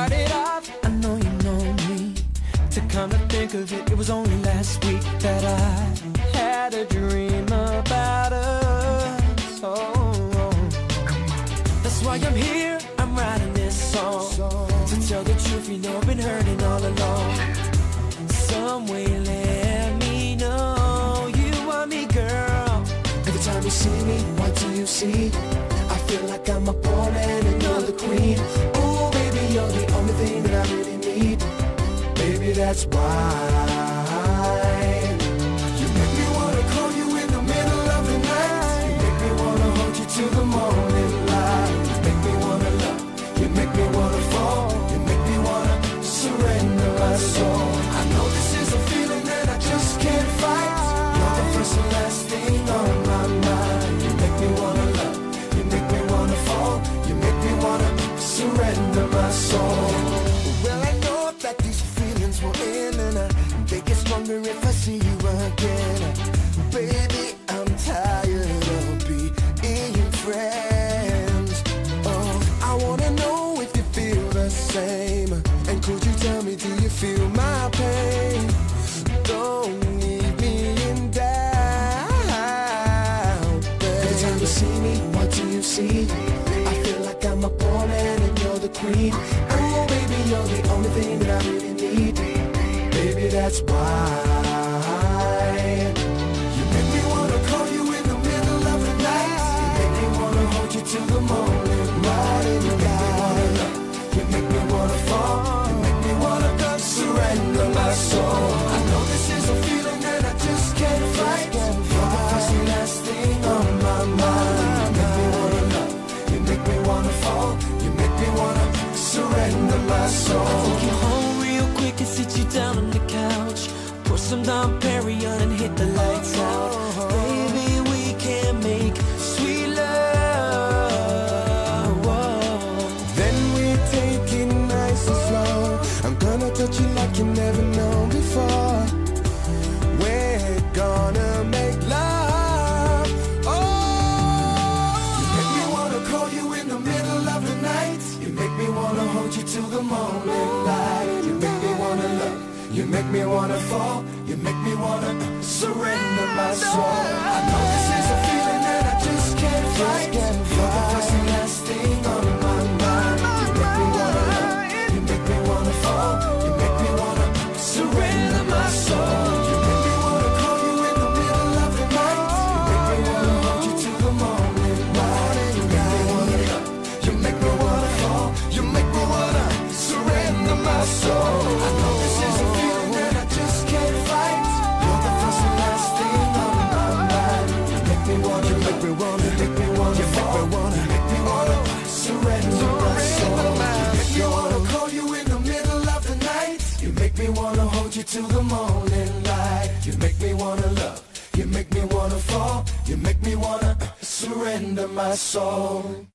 started off, I know you know me. To come to think of it, it was only last week that I had a dream about us. Oh, that's why I'm here, I'm writing this song. To tell the truth, you know I've been hurting all along. Some way let me know you want me, girl. Every time you see me, what do you see? I feel like I'm a pawn and you're the queen. Ooh, baby, you're the only thing that I really need. Baby, that's why you make me wanna call you in the middle of the night. You make me wanna hold you till the morning light. You make me wanna love, you make me wanna fall, you make me wanna surrender my soul. I know this is a feeling that I just can't fight. You're the first and last thing on my mind. You make me wanna love, you make me wanna fall, you make me wanna surrender my soul. Well, I know that these feelings will end and they get stronger if I see you again. Baby, I'm tired of being friends. Oh, I wanna know if you feel the same. And could you tell me, do you feel my pain? Don't leave me in doubt, babe. Every time you see me, what do you see? I feel like I'm a pawn and you're the queen. Oh, baby, you're the only thing that I really need. Baby, that's why you make me wanna call you in the middle of the night. You make me wanna hold you till the morning light. You make me wanna love, you make me wanna fall, you make me wanna surrender my soul. I know this is a feeling that I just can't fight. You're the first and last thing on my mind. You make me wanna love, you make me wanna fall, you make me wanna surrender my soul. Take you home real quick and sit you down on the couch. Pour some Dom Perignon and hit the lights out. Baby, we can make sweet love. Whoa. Then we take it nice and slow. I'm gonna touch you like you never known before. We're gonna make love. Oh, you make me wanna call you in the middle of the night. You make me wanna hold you till the morning light. You make me wanna love, you make me wanna fall, you make me wanna surrender my soul. I know this is a feeling that I just can't fight. You're the first and last thing on my mind. You make me wanna love, you make me wanna fall, you make me wanna surrender my soul. You make me wanna call you in the middle of the night. You make me wanna hold you till the morning light. You make me wanna love, you make me wanna fall, you make me wanna surrender my soul. I know this is a feeling that I just can't fight. You're the first and last thing on my mind. You make me wanna, you make me wanna, you make me wanna fall, you make me wanna surrender my soul. You make me wanna call you in the middle of the night. You make me wanna hold you till the morning light. You make me wanna love, you make me wanna fall, you make me wanna surrender my soul.